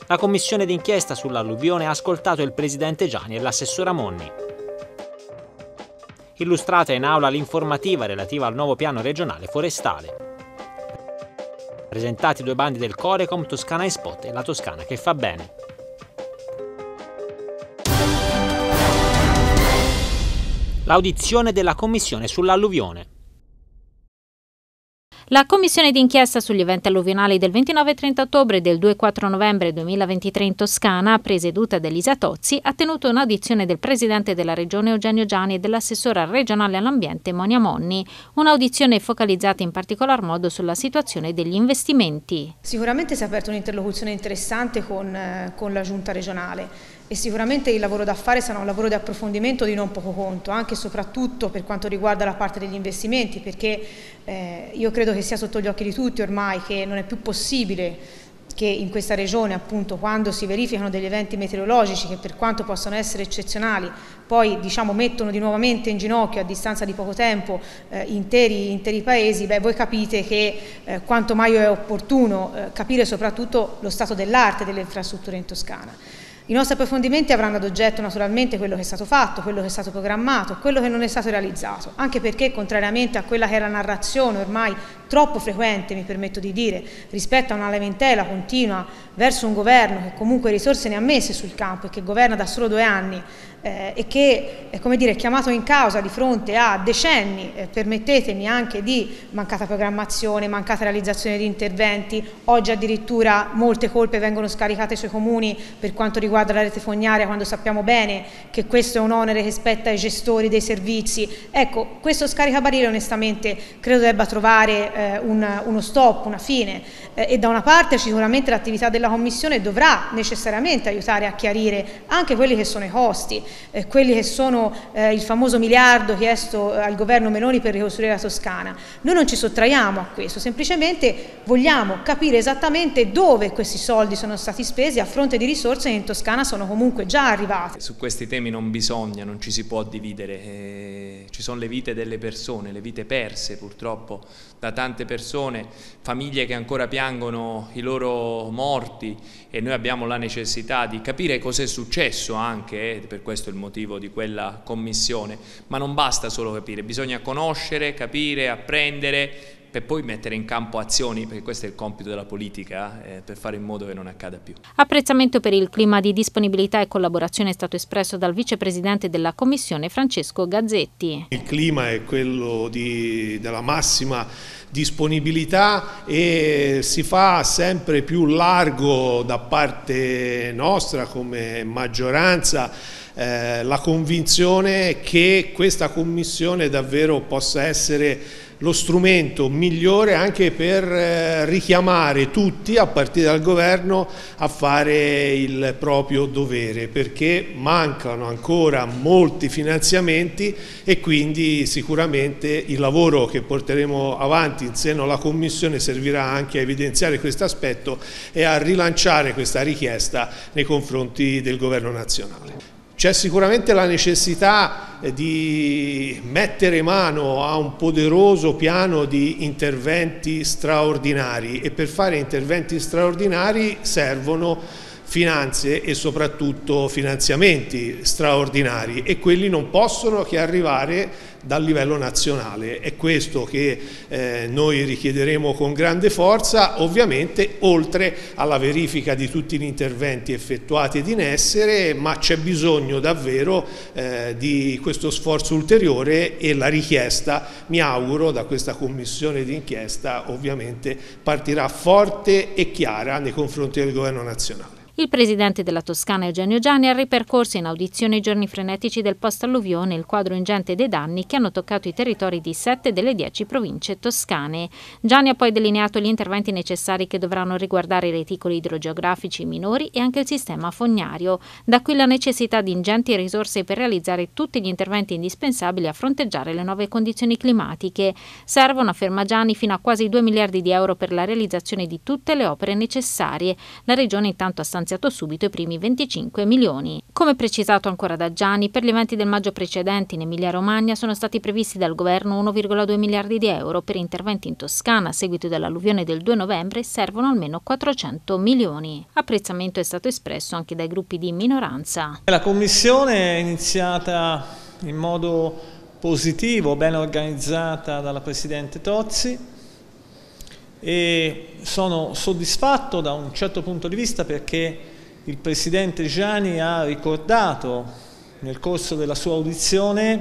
La commissione d'inchiesta sull'alluvione ha ascoltato il presidente Giani e l'assessora Monni. Illustrata in aula l'informativa relativa al nuovo piano regionale forestale. Presentati 2 bandi del Corecom, Toscana in Spot e La Toscana che fa bene. L'audizione della commissione sull'alluvione. La commissione d'inchiesta sugli eventi alluvionali del 29 e 30 ottobre e del 2 e 4 novembre 2023 in Toscana, presieduta da Elisa Tozzi, ha tenuto un'audizione del presidente della regione Eugenio Giani e dell'assessora regionale all'ambiente Monia Monni, un'audizione focalizzata in particolar modo sulla situazione degli investimenti. Sicuramente si è aperta un'interlocuzione interessante con la giunta regionale e sicuramente il lavoro da fare sarà un lavoro di approfondimento di non poco conto, anche e soprattutto per quanto riguarda la parte degli investimenti, perché io credo che sia sotto gli occhi di tutti ormai che non è più possibile che in questa regione, appunto, quando si verificano degli eventi meteorologici che per quanto possano essere eccezionali, poi mettono di nuovamente in ginocchio a distanza di poco tempo interi paesi, voi capite che quanto mai è opportuno capire soprattutto lo stato dell'arte delle infrastrutture in Toscana. I nostri approfondimenti avranno ad oggetto naturalmente quello che è stato fatto, quello che è stato programmato, quello che non è stato realizzato, anche perché contrariamente a quella che è la narrazione ormai troppo frequente, mi permetto di dire, rispetto a una lamentela continua verso un governo che comunque risorse ne ha messe sul campo e che governa da solo 2 anni e che è chiamato in causa di fronte a decenni, permettetemi, anche di mancata programmazione, mancata realizzazione di interventi. Oggi addirittura molte colpe vengono scaricate sui comuni per quanto riguarda la rete fognaria, quando sappiamo bene che questo è un onere che spetta ai gestori dei servizi. Ecco, questo scaricabarile onestamente credo debba trovare uno stop, una fine, e da una parte sicuramente l'attività della Commissione dovrà necessariamente aiutare a chiarire anche quelli che sono i costi, quelli che sono il famoso miliardo chiesto al governo Meloni per ricostruire la Toscana. Noi non ci sottraiamo a questo, semplicemente vogliamo capire esattamente dove questi soldi sono stati spesi a fronte di risorse che in Toscana sono comunque già arrivate. Su questi temi non ci si può dividere, ci sono le vite delle persone, le vite perse purtroppo da tante persone, famiglie che ancora piangono i loro morti e noi abbiamo la necessità di capire cosa è successo anche, per questo il motivo di quella commissione, ma non basta solo capire, bisogna conoscere, capire, apprendere per poi mettere in campo azioni, perché questo è il compito della politica, per fare in modo che non accada più. Apprezzamento per il clima di disponibilità e collaborazione è stato espresso dal vicepresidente della Commissione Francesco Gazzetti. Il clima è quello della massima disponibilità e si fa sempre più largo da parte nostra come maggioranza la convinzione che questa commissione davvero possa essere lo strumento migliore anche per richiamare tutti, a partire dal governo, a fare il proprio dovere, perché mancano ancora molti finanziamenti e quindi sicuramente il lavoro che porteremo avanti in seno alla Commissione servirà anche a evidenziare questo aspetto e a rilanciare questa richiesta nei confronti del governo nazionale. C'è sicuramente la necessità di mettere mano a un poderoso piano di interventi straordinari e per fare interventi straordinari servono finanze e soprattutto finanziamenti straordinari e quelli non possono che arrivare dal livello nazionale. È questo che noi richiederemo con grande forza, ovviamente oltre alla verifica di tutti gli interventi effettuati ed in essere, ma c'è bisogno davvero di questo sforzo ulteriore e la richiesta, mi auguro, da questa commissione d'inchiesta ovviamente partirà forte e chiara nei confronti del governo nazionale. Il presidente della Toscana Eugenio Giani ha ripercorso in audizione i giorni frenetici del post-alluvione e il quadro ingente dei danni che hanno toccato i territori di 7 delle 10 province toscane. Giani ha poi delineato gli interventi necessari che dovranno riguardare i reticoli idrogeografici minori e anche il sistema fognario. Da qui la necessità di ingenti risorse per realizzare tutti gli interventi indispensabili a fronteggiare le nuove condizioni climatiche. Servono, afferma Giani, fino a quasi 2 miliardi di euro per la realizzazione di tutte le opere necessarie. La Regione intanto ha stanziato stanziato subito i primi 25 milioni. Come precisato ancora da Gianni, per gli eventi del maggio precedenti in Emilia-Romagna sono stati previsti dal governo 1,2 miliardi di euro. Per interventi in Toscana a seguito dell'alluvione del 2 novembre servono almeno 400 milioni. Apprezzamento è stato espresso anche dai gruppi di minoranza. La commissione è iniziata in modo positivo, ben organizzata dalla Presidente Tozzi, e sono soddisfatto da un certo punto di vista perché il Presidente Gianni ha ricordato nel corso della sua audizione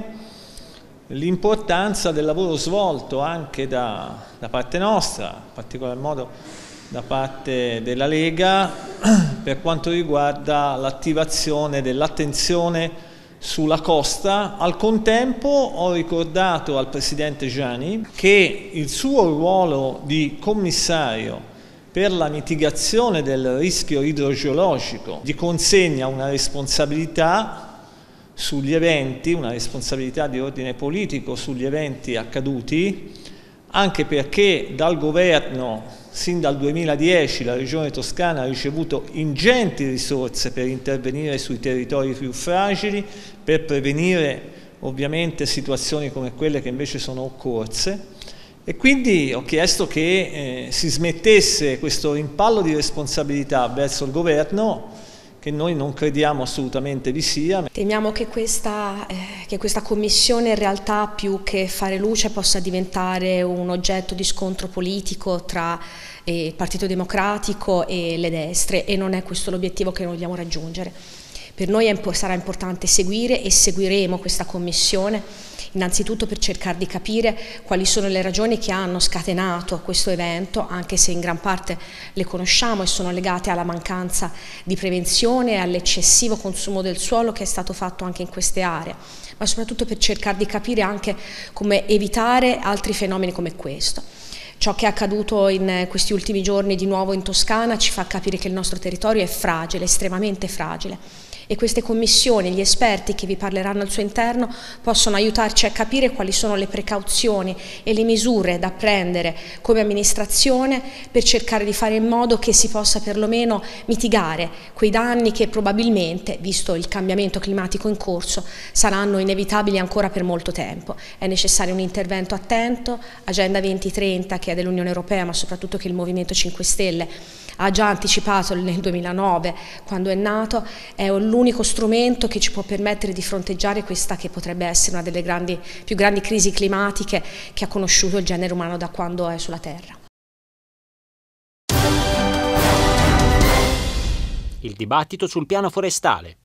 l'importanza del lavoro svolto anche da parte nostra, in particolar modo da parte della Lega, per quanto riguarda l'attivazione dell'attenzione sulla costa. Al contempo ho ricordato al Presidente Gianni che il suo ruolo di commissario per la mitigazione del rischio idrogeologico gli consegna una responsabilità sugli eventi, una responsabilità di ordine politico sugli eventi accaduti, anche perché dal governo sin dal 2010 la Regione Toscana ha ricevuto ingenti risorse per intervenire sui territori più fragili, per prevenire ovviamente situazioni come quelle che invece sono occorse, e quindi ho chiesto che si smettesse questo rimpallo di responsabilità verso il governo, che noi non crediamo assolutamente vi sia. Temiamo che questa commissione in realtà, più che fare luce, possa diventare un oggetto di scontro politico tra il Partito Democratico e le destre, e non è questo l'obiettivo che noi vogliamo raggiungere. Per noi sarà importante seguire e seguiremo questa commissione, innanzitutto per cercare di capire quali sono le ragioni che hanno scatenato questo evento, anche se in gran parte le conosciamo e sono legate alla mancanza di prevenzione e all'eccessivo consumo del suolo che è stato fatto anche in queste aree, ma soprattutto per cercare di capire anche come evitare altri fenomeni come questo. Ciò che è accaduto in questi ultimi giorni di nuovo in Toscana ci fa capire che il nostro territorio è fragile, estremamente fragile. E queste commissioni, gli esperti che vi parleranno al suo interno, possono aiutarci a capire quali sono le precauzioni e le misure da prendere come amministrazione per cercare di fare in modo che si possa perlomeno mitigare quei danni che probabilmente, visto il cambiamento climatico in corso, saranno inevitabili ancora per molto tempo. È necessario un intervento attento. Agenda 2030, che è dell'Unione Europea, ma soprattutto che il Movimento 5 Stelle ha già anticipato nel 2009, quando è nato, è l'unico strumento che ci può permettere di fronteggiare questa che potrebbe essere una delle più grandi crisi climatiche che ha conosciuto il genere umano da quando è sulla Terra. Il dibattito sul piano forestale.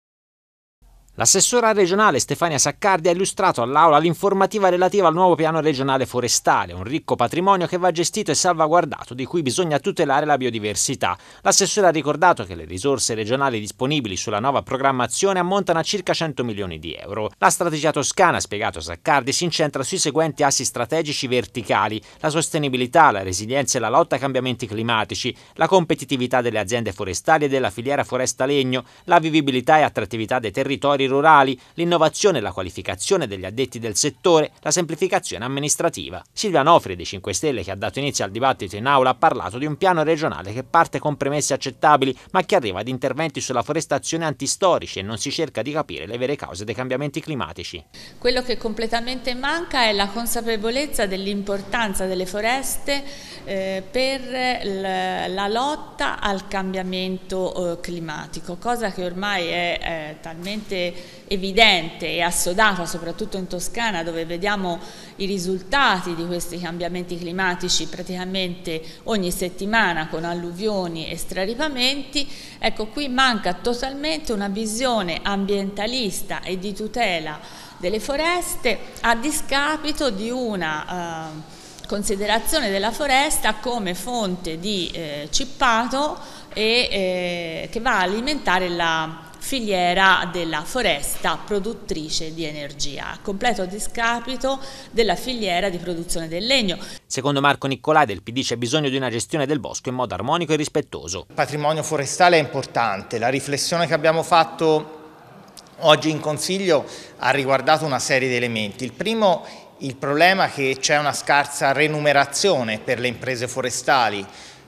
L'assessora regionale Stefania Saccardi ha illustrato all'Aula l'informativa relativa al nuovo piano regionale forestale, un ricco patrimonio che va gestito e salvaguardato, di cui bisogna tutelare la biodiversità. L'assessore ha ricordato che le risorse regionali disponibili sulla nuova programmazione ammontano a circa 100 milioni di euro. La strategia toscana, ha spiegato Saccardi, si incentra sui seguenti assi strategici verticali: la sostenibilità, la resilienza e la lotta ai cambiamenti climatici, la competitività delle aziende forestali e della filiera foresta-legno, la vivibilità e attrattività dei territori rurali, l'innovazione e la qualificazione degli addetti del settore, la semplificazione amministrativa. Silvia Nofri dei 5 Stelle, che ha dato inizio al dibattito in aula, ha parlato di un piano regionale che parte con premesse accettabili, ma che arriva ad interventi sulla forestazione antistorici e non si cerca di capire le vere cause dei cambiamenti climatici. Quello che completamente manca è la consapevolezza dell'importanza delle foreste per la lotta al cambiamento climatico, cosa che ormai è talmente evidente e assodata, soprattutto in Toscana, dove vediamo i risultati di questi cambiamenti climatici praticamente ogni settimana, con alluvioni e straripamenti. Ecco, qui manca totalmente una visione ambientalista e di tutela delle foreste, a discapito di una considerazione della foresta come fonte di cippato e che va a alimentare la filiera della foresta produttrice di energia, a completo discapito della filiera di produzione del legno. Secondo Marco Niccolai del PD c'è bisogno di una gestione del bosco in modo armonico e rispettoso. Il patrimonio forestale è importante. La riflessione che abbiamo fatto oggi in Consiglio ha riguardato una serie di elementi. Il primo, il problema che c'è una scarsa remunerazione per le imprese forestali,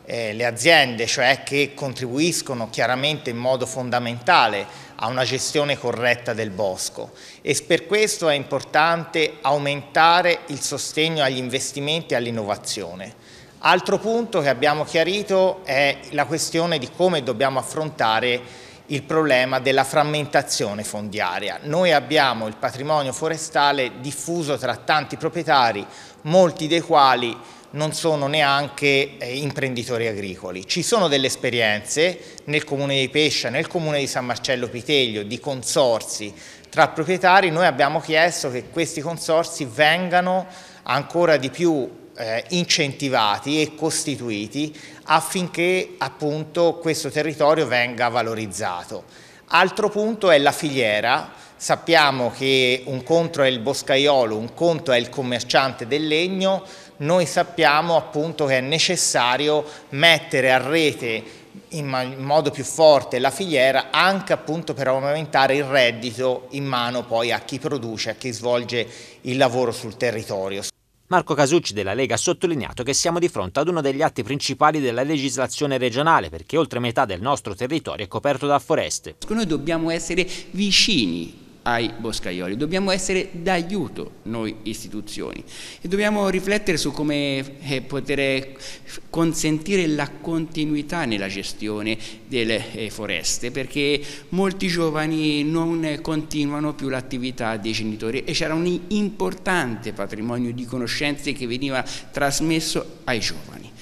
le aziende, cioè che contribuiscono chiaramente in modo fondamentale a una gestione corretta del bosco, e per questo è importante aumentare il sostegno agli investimenti e all'innovazione. Altro punto che abbiamo chiarito è la questione di come dobbiamo affrontare il problema della frammentazione fondiaria. Noi abbiamo il patrimonio forestale diffuso tra tanti proprietari, molti dei quali non sono neanche imprenditori agricoli. Ci sono delle esperienze nel comune di Pescia, nel comune di San Marcello Piteglio, di consorzi tra proprietari. Noi abbiamo chiesto che questi consorzi vengano ancora di più incentivati e costituiti affinché appunto questo territorio venga valorizzato. Altro punto è la filiera. Sappiamo che un conto è il boscaiolo, un conto è il commerciante del legno. Noi sappiamo appunto che è necessario mettere a rete in modo più forte la filiera, anche appunto per aumentare il reddito in mano poi a chi produce, a chi svolge il lavoro sul territorio. Marco Casucci della Lega ha sottolineato che siamo di fronte ad uno degli atti principali della legislazione regionale, perché oltre metà del nostro territorio è coperto da foreste. Noi dobbiamo essere vicini ai boscaioli, dobbiamo essere d'aiuto noi istituzioni e dobbiamo riflettere su come poter consentire la continuità nella gestione delle foreste, perché molti giovani non continuano più l'attività dei genitori e c'era un importante patrimonio di conoscenze che veniva trasmesso ai giovani.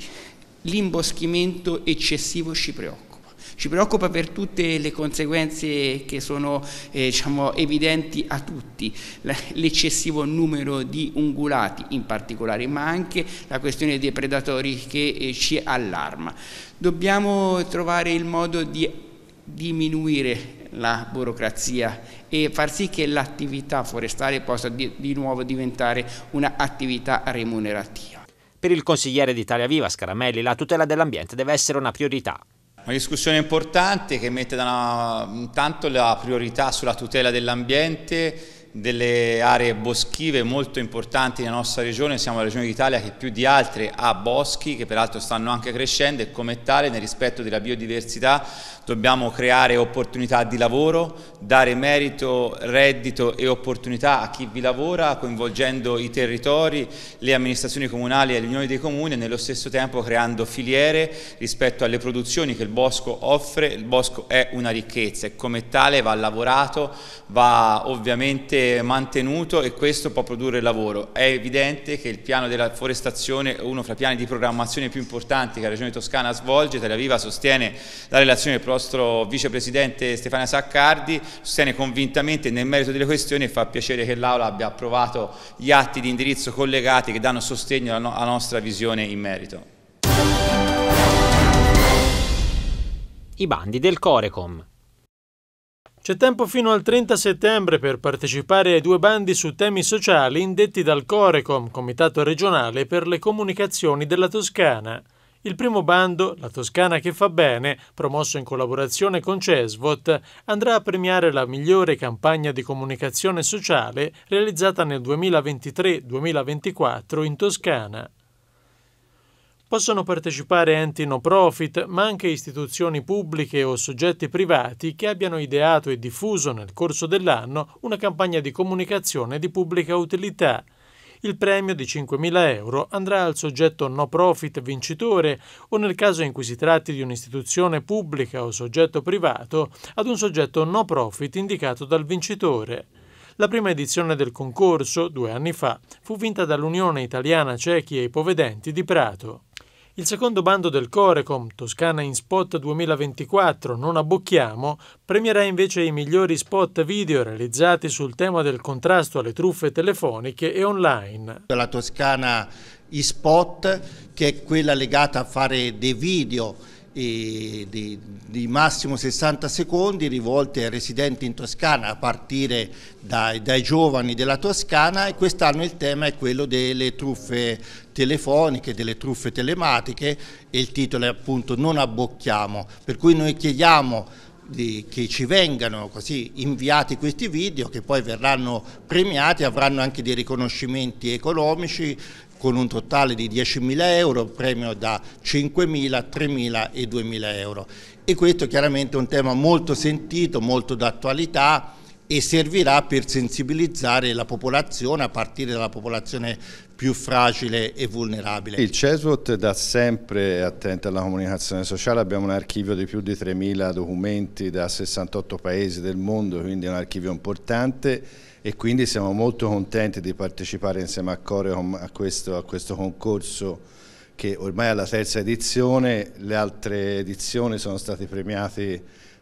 L'imboschimento eccessivo ci preoccupa. Ci preoccupa per tutte le conseguenze che sono diciamo, evidenti a tutti, l'eccessivo numero di ungulati in particolare, ma anche la questione dei predatori che ci allarma. Dobbiamo trovare il modo di diminuire la burocrazia e far sì che l'attività forestale possa di nuovo diventare un'attività remunerativa. Per il consigliere di Italia Viva Scaramelli la tutela dell'ambiente deve essere una priorità. Una discussione importante che mette intanto la priorità sulla tutela dell'ambiente, delle aree boschive molto importanti nella nostra regione. Siamo la regione d'Italia che più di altre ha boschi, che peraltro stanno anche crescendo, e come tale nel rispetto della biodiversità dobbiamo creare opportunità di lavoro, dare merito, reddito e opportunità a chi vi lavora, coinvolgendo i territori, le amministrazioni comunali e le unioni dei comuni, e nello stesso tempo creando filiere rispetto alle produzioni che il bosco offre. Il bosco è una ricchezza e come tale va lavorato, va ovviamente mantenuto, e questo può produrre lavoro. È evidente che il piano della forestazione è uno fra i piani di programmazione più importanti che la Regione Toscana svolge. Italia Viva sostiene la relazione del nostro vicepresidente Stefania Saccardi, sostiene convintamente nel merito delle questioni, e fa piacere che l'Aula abbia approvato gli atti di indirizzo collegati che danno sostegno alla nostra visione in merito. I bandi del Corecom. C'è tempo fino al 30 settembre per partecipare ai 2 bandi su temi sociali indetti dal Corecom, Comitato regionale per le comunicazioni della Toscana. Il primo bando, La Toscana che fa bene, promosso in collaborazione con CESVOT, andrà a premiare la migliore campagna di comunicazione sociale realizzata nel 2023-2024 in Toscana. Possono partecipare enti no profit, ma anche istituzioni pubbliche o soggetti privati che abbiano ideato e diffuso nel corso dell'anno una campagna di comunicazione di pubblica utilità. Il premio di 5.000 euro andrà al soggetto no profit vincitore o, nel caso in cui si tratti di un'istituzione pubblica o soggetto privato, ad un soggetto no profit indicato dal vincitore. La prima edizione del concorso, 2 anni fa, fu vinta dall'Unione Italiana Ciechi e Ipovedenti di Prato. Il secondo bando del Corecom, Toscana in Spot 2024, Non abbocchiamo, premierà invece i migliori spot video realizzati sul tema del contrasto alle truffe telefoniche e online. La Toscana in Spot, che è quella legata a fare dei video di massimo 60 secondi rivolti ai residenti in Toscana, a partire dai giovani della Toscana, e quest'anno il tema è quello delle truffe telefoniche, delle truffe telematiche, e il titolo è appunto Non abbocchiamo, per cui noi chiediamo che ci vengano così inviati questi video, che poi verranno premiati, avranno anche dei riconoscimenti economici, con un totale di 10.000 euro, premio da 5.000, 3.000 e 2.000 euro. E questo chiaramente è un tema molto sentito, molto d'attualità, e servirà per sensibilizzare la popolazione, a partire dalla popolazione più fragile e vulnerabile. Il CESVOT da sempre è attento alla comunicazione sociale, abbiamo un archivio di più di 3.000 documenti da 68 paesi del mondo, quindi è un archivio importante e quindi siamo molto contenti di partecipare insieme a Corecom a questo concorso che ormai è alla terza edizione. Le altre edizioni sono stati premiati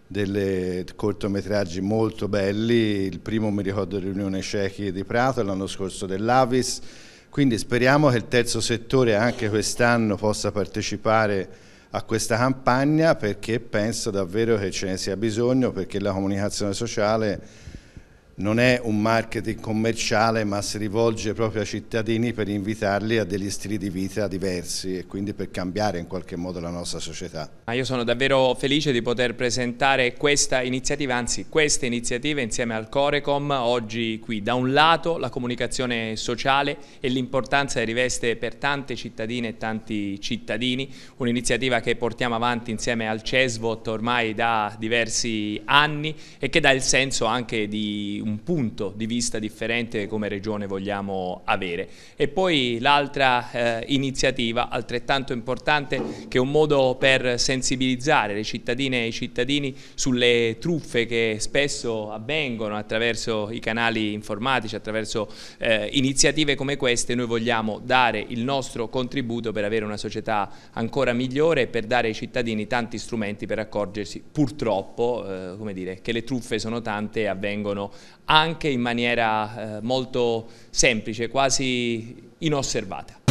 delle cortometraggi molto belli, il primo mi ricordo dell'Unione Cechi di Prato, l'anno scorso dell'Avis, quindi speriamo che il terzo settore anche quest'anno possa partecipare a questa campagna, perché penso davvero che ce ne sia bisogno, perché la comunicazione sociale non è un marketing commerciale, ma si rivolge proprio ai cittadini per invitarli a degli stili di vita diversi e quindi per cambiare in qualche modo la nostra società. Io sono davvero felice di poter presentare questa iniziativa, anzi queste iniziative insieme al Corecom oggi qui. Da un lato la comunicazione sociale e l'importanza che riveste per tante cittadine e tanti cittadini, un'iniziativa che portiamo avanti insieme al CESVOT ormai da diversi anni e che dà il senso anche di un punto di vista differente come regione vogliamo avere. E poi l'altra iniziativa altrettanto importante, che è un modo per sensibilizzare le cittadine e i cittadini sulle truffe che spesso avvengono attraverso i canali informatici, attraverso iniziative come queste. Noi vogliamo dare il nostro contributo per avere una società ancora migliore e per dare ai cittadini tanti strumenti per accorgersi, purtroppo, come dire, che le truffe sono tante e avvengono anche in maniera molto semplice, quasi inosservata.